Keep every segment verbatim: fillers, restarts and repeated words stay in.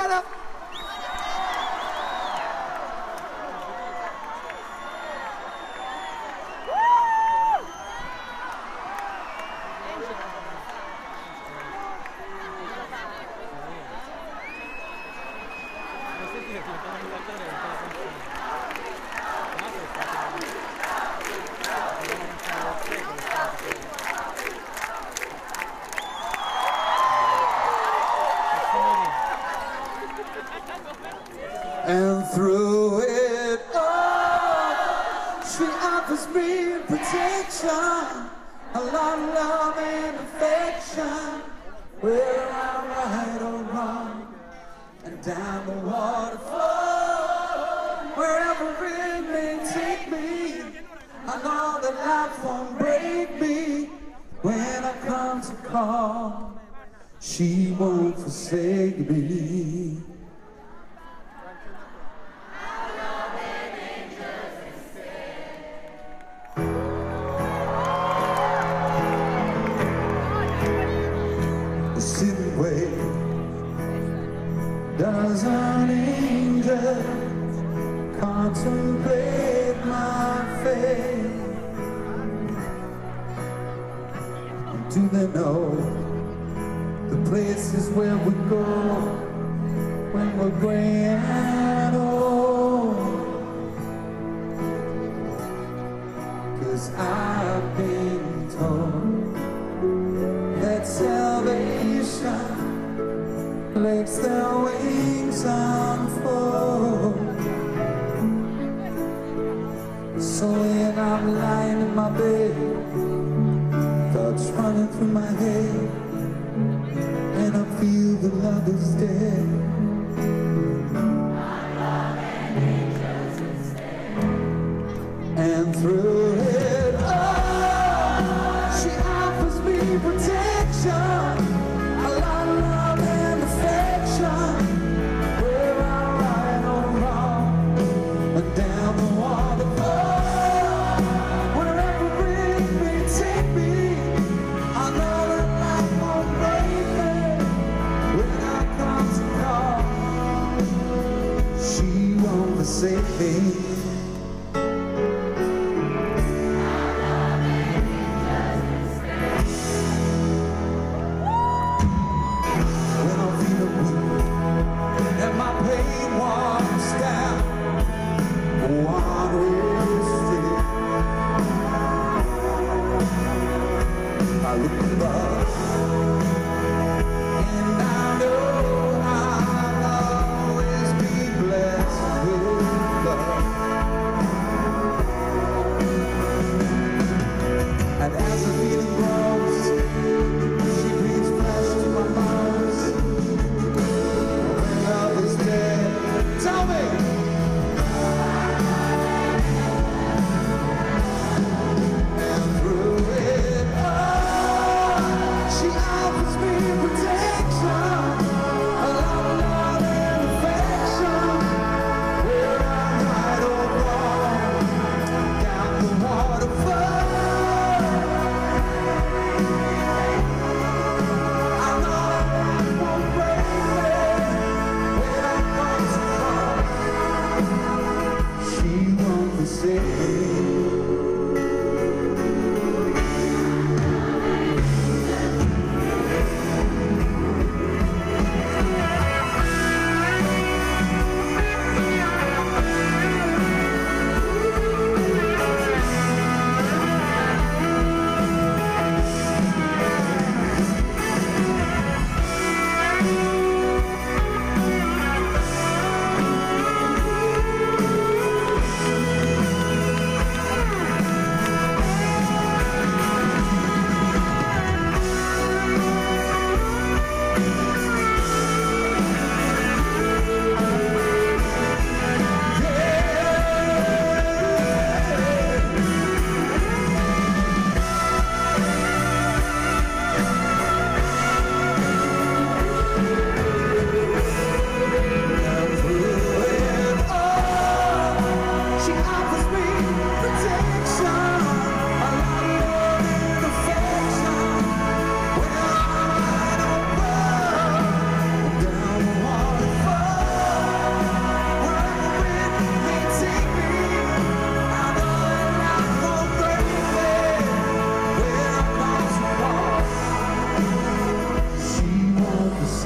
together. And through it all, she offers me protection, a lot of love and affection, whether I'm right or wrong, and down the waterfall, wherever it may take me, I know that life won't break me. When I come to call, she won't forsake me. Sitting way does an angel contemplate my fate? Do they know the places where we go when we're gray and old? 'Cause I've been told that salvation makes their wings unfold. So when I'm lying in my bed, thoughts running through my head, and I feel the love is dead. My love and angels instead. And through it all, she offers me protection, a lot of love and affection, where I'm right or wrong, and down the waterfall, wherever it may take me, I know that life won't break me. When I come to call, she won't forsake me. I look above, and I know I'll always be blessed with love. And as the feeling grows, she breathes flesh to my bones. When love is dead, tell me. And through it all, she offers me protection, a lot of love and affection, where I'm right or wrong, down the waterfall. I know that life won't break me. When I come to call, she won't forsake me.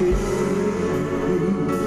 take me.